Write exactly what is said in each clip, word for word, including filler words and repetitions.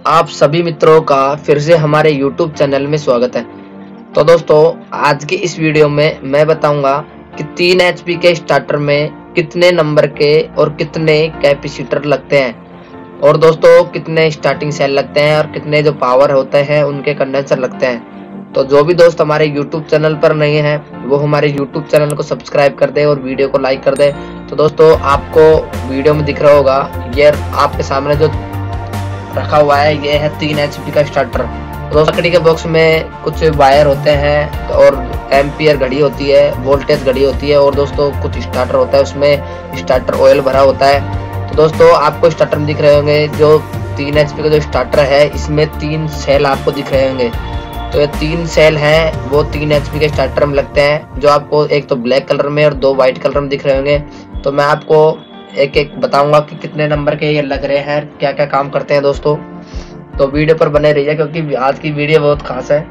आप सभी मित्रों का फिर से हमारे यूट्यूब चैनल में स्वागत है। तो दोस्तों, आज की इस वीडियो में मैं बताऊंगा कि तीन एच पी के स्टार्टर में कितने नंबर के और कितने कैपेसिटर लगते हैं और दोस्तों कितने स्टार्टिंग सेल लगते हैं और कितने जो पावर होते हैं उनके कंडेंसर लगते हैं। तो जो भी दोस्त हमारे यूट्यूब चैनल पर नहीं है वो हमारे यूट्यूब चैनल को सब्सक्राइब कर दे और वीडियो को लाइक कर दे। तो दोस्तों, आपको वीडियो में दिख रहा होगा, ये आपके सामने जो रखा हुआ है ये है तीन एच पी का स्टार्टर। तो लकड़ी के बॉक्स में कुछ वायर होते हैं और एम्पियर घड़ी होती है, वोल्टेज घड़ी होती है और दोस्तों कुछ स्टार्टर होता है, उसमें स्टार्टर ऑयल भरा होता है। तो दोस्तों, आपको स्टार्टर में दिख रहे होंगे जो तीन एच पी का जो स्टार्टर है इसमें तीन सेल आपको दिख रहे होंगे। तो ये तीन सेल हैं वो तीन एच पी के स्टार्टर में लगते हैं, जो आपको एक तो ब्लैक कलर में और दो व्हाइट कलर में दिख रहे होंगे। तो मैं आपको एक एक बताऊंगा कि कितने नंबर के ये लग रहे हैं, क्या क्या काम करते हैं दोस्तों। तो वीडियो पर बने रहिए क्योंकि आज की वीडियो बहुत खास है।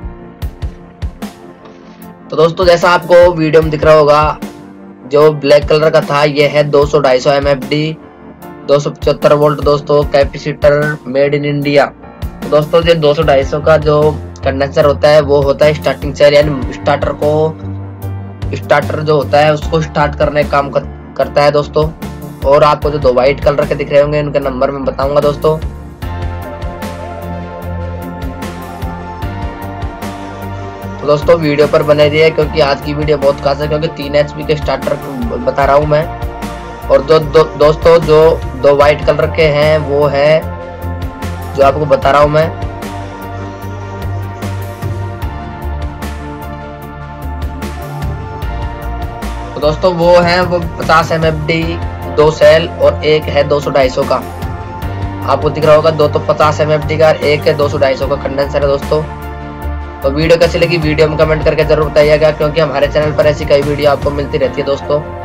तो दोस्तों, जैसा आपको वीडियो में दिख रहा होगा, जो ब्लैक कलर का था ये है दो सौ ढाई सौ एम एफ डी दो सौ पचहत्तर वोल्ट दोस्तों, कैपेसिटर मेड इन इंडिया। तो दोस्तों, ये दो सौ ढाई सौ का जो कंडेंसर होता है वो होता है स्टार्टिंग सेल, यानी स्टार्टर को स्टार्टर जो होता है उसको स्टार्ट करने का काम कर, करता है दोस्तों। और आपको जो दो व्हाइट कलर के दिख रहे होंगे उनके नंबर मैं बताऊंगा दोस्तों। तो दोस्तों, वीडियो पर बने रहिए क्योंकि आज की वीडियो बहुत खास है, क्योंकि तीन एच पी के स्टार्टर बता रहा हूं मैं। और जो दो, दोस्तों जो दो व्हाइट कलर के हैं वो है जो आपको बता रहा हूं मैं। तो दोस्तों वो है वो पचास एम एफ डी दो सेल और एक है दो सौ ढाई सौ का। आपको दिख रहा होगा दो तो पचास एम एफ डी का, एक है दो सौ ढाई सौ का कंडेंसर है दोस्तों। तो वीडियो कैसी लगी वीडियो में कमेंट करके जरूर बताइएगा, क्योंकि हमारे चैनल पर ऐसी कई वीडियो आपको मिलती रहती है दोस्तों।